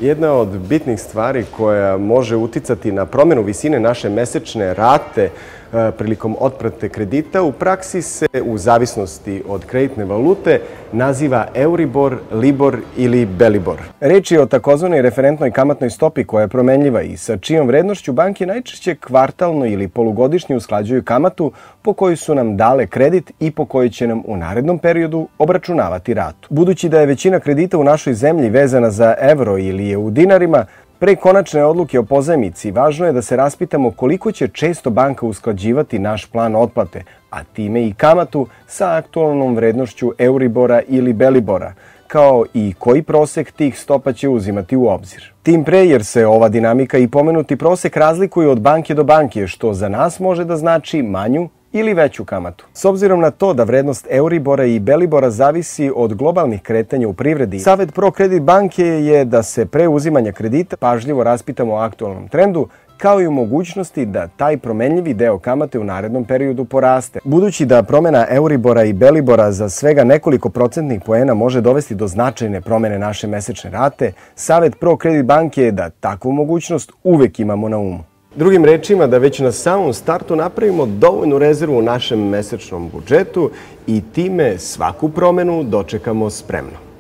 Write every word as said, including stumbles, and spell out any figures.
Jedna od bitnih stvari koja može uticati na promjenu visine naše mesečne rate prilikom otplate kredita u praksi se u zavisnosti od kreditne valute naziva Euribor, Libor ili Belibor. Reč je o takozvanoj referentnoj kamatnoj stopi koja je promenljiva i sa čijom vrednošću banke najčešće kvartalno ili polugodišnje usklađuju kamatu po kojoj su nam dale kredit i po kojoj će nam u narednom periodu obračunavati ratu. Budući da je većina kredita u našoj zemlji vezana za evro ili je u dinarima, pre konačne odluke o pozajmici važno je da se raspitamo koliko će često banka usklađivati naš plan otplate, a time i kamatu sa aktualnom vrednošću Euribora ili Belibora, kao i koji prosek tih stopa će uzimati u obzir. Tim pre jer se ova dinamika i pomenuti prosek razlikuju od banke do banke, što za nas može da znači manju ili veću kamatu. S obzirom na to da vrednost Euribora i Belibora zavisi od globalnih kretanja u privredi, Savet ProCredit banke je da se pre uzimanja kredita pažljivo raspitamo o aktualnom trendu, kao i u mogućnosti da taj promenljivi deo kamate u narednom periodu poraste. Budući da promjena Euribora i Belibora za svega nekoliko procentnih poena može dovesti do značajne promjene naše mesečne rate, Savet ProCredit banke je da takvu mogućnost uvek imamo na umu. Drugim rečima, da već na samom startu napravimo dovoljnu rezervu u našem mesečnom budžetu i time svaku promjenu dočekamo spremno.